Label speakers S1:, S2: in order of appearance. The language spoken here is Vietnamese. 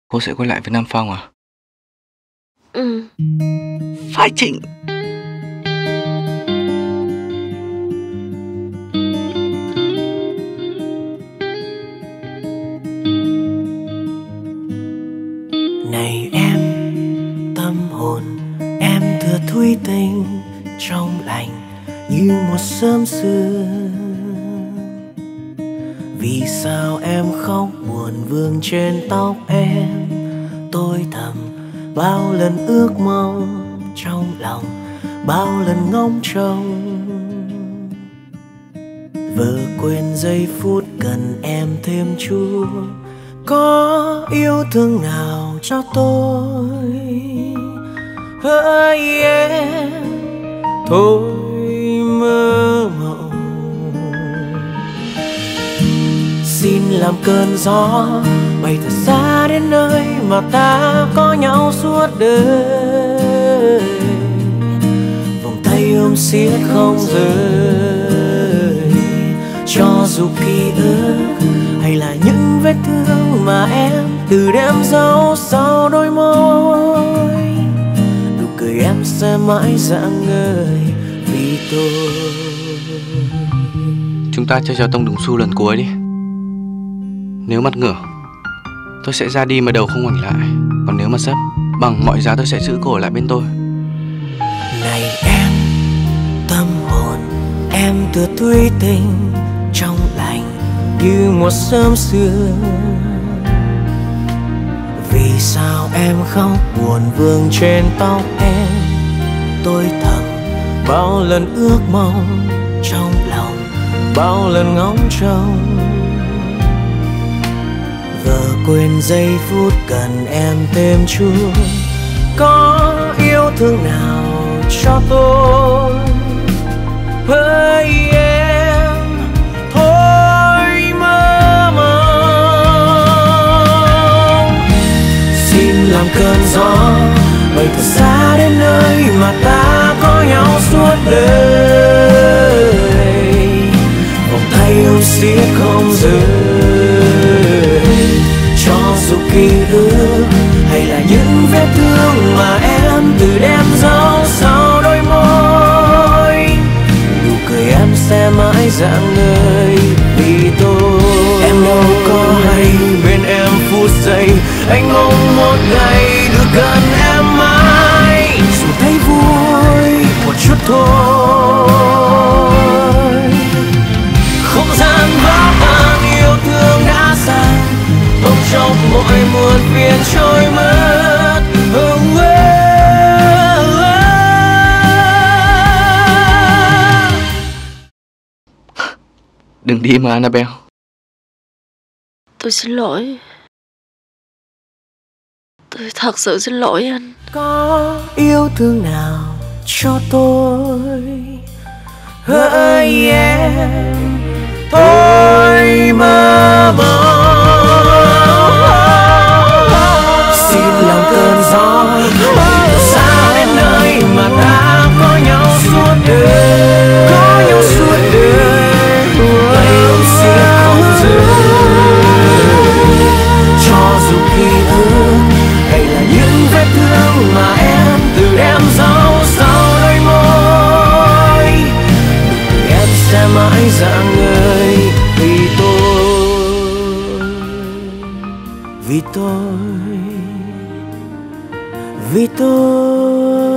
S1: cô sẽ quay lại với Nam Phong à?
S2: Ừ.
S1: Phải Trịnh.
S3: Này em, tâm hồn em thừa thui tình trong lành như một sớm xưa. Vì sao em khóc buồn vương trên tóc em? Tôi thầm bao lần ước mong trong lòng, bao lần ngóng trông. Vỡ quên giây phút cần em thêm chút. Có yêu thương nào cho tôi? Hỡi em, thôi mơ mộng. Xin làm cơn gió bay thật xa đến nơi mà ta có nhau suốt đời. Vòng tay ôm siết không rời. Cho dù ký ức hay là những vết thương mà em từ đêm giấu sau đôi môi, nụ cười em sẽ mãi rạng ngời vì tôi.
S1: Chúng ta chơi trò tông đúng xu lần cuối đi. Nếu mặt ngửa, tôi sẽ ra đi mà đầu không ngoảnh lại. Còn nếu mà sấp, bằng mọi giá tôi sẽ giữ cổ lại bên tôi.
S3: Này em, tâm hồn em tựa tươi tình trong lành như một sớm xưa. Vì sao em khóc buồn vương trên tóc em? Tôi thầm bao lần ước mong trong lòng, bao lần ngóng trông. Vỡ quên giây phút cần em thêm chút. Có yêu thương nào cho tôi? Hỡi em, thôi mơ mộng. Xin làm cơn gió bay thật xa đến nơi mà ta có nhau suốt đời. Vòng tay ôm siết không rời. Cho dù ký ức hay là những vết thương mà em từ đêm giấu sau đôi môi, nụ cười em sẽ mãi rạng ngời vì tôi. Em đâu có hay bên em phút giây, anh mong một ngày được gần em mãi. Dù thấy vui một chút thôi. Không gian vỡ tan yêu thương đã xa, bỗng chốc mọi muộn phiền trôi mất.
S1: Đừng đi mà Annabelle.
S2: Tôi xin lỗi. Tôi thật sự xin lỗi anh.
S3: Có yêu thương nào cho tôi? Hỡi em, thôi mơ mộng. Xin làm cơn gió xa đến nơi mà ta có nhau suốt đời. Có nhau suốt đời. Tay ôm siết không rời. Cho dù ký ức hay là những vết thương mà em từ đêm giấu sau đôi môi, nụ cười em sẽ mãi rạng ngời vì tôi. Vì tôi. Vì tôi.